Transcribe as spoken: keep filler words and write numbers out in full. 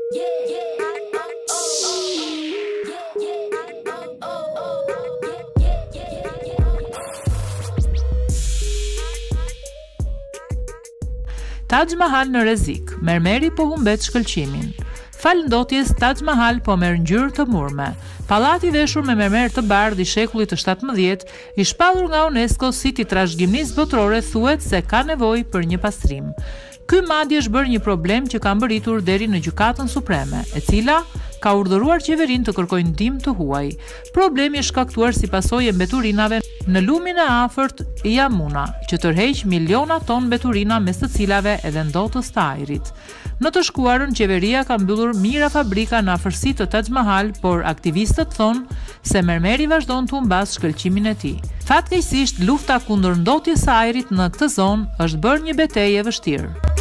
Taj Mahal në rrezik, mermeri po humbet shkëlqimin. Fal ndotjes, Taj Mahal po merr ngjyrë të murme. Pallati i veshur me mermer të bardhë i shekullit të shtatëmbëdhjetë, i shpallur nga UNESCO si ti trashëgiminisë botërore, thuhet se ka nevojë për një pastrim. Ky madje është bërë një problem që ka mbërritur deri në Gjykatën Supreme, e cila ka urdhëruar qeverinë të kërkojë ndihmë të huaj. Problemi është shkaktuar si pasojë e mbeturinave në lumin e afërt Yamuna, që tërheq miliona ton mbeturina, mes të cilave edhe ndotës të ajrit. Në të shkuarën, qeveria ka mbyllur mijëra fabrika në afërsi të Taj Mahal, por aktivistët thonë se mermeri vazhdon të humbas shkëlqimin e tij. Fatkeqësisht, lufta kundër ndotjes së ajrit në këtë zonë është bërë një betejë e vështirë.